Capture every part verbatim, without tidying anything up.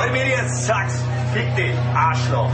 Social Media sucks. Fick dich, Arschloch.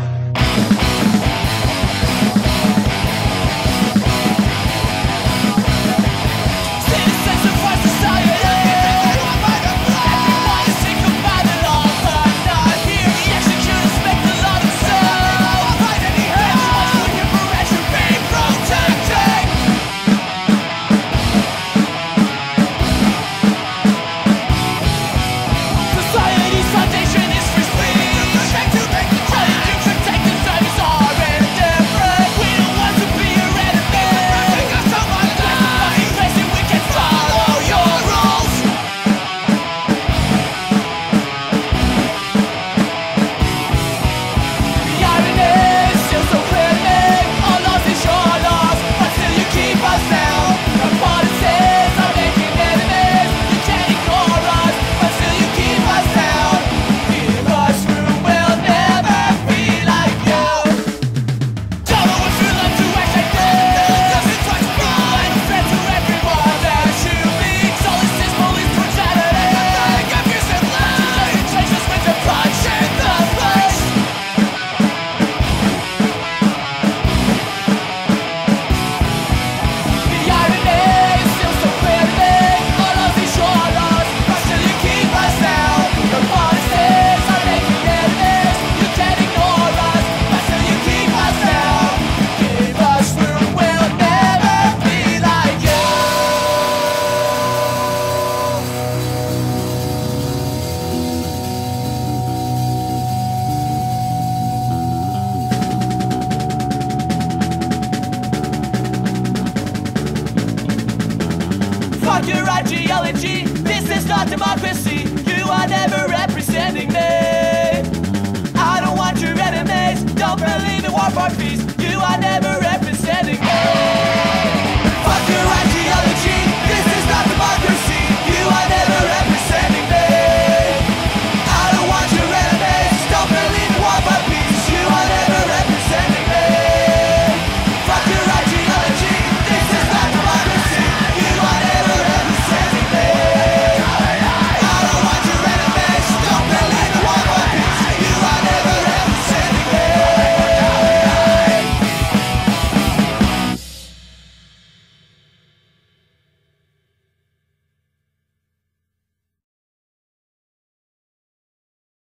Fuck your ideology, this is not democracy. You are never representing me. I don't want your enemies, don't believe in war for peace. You are never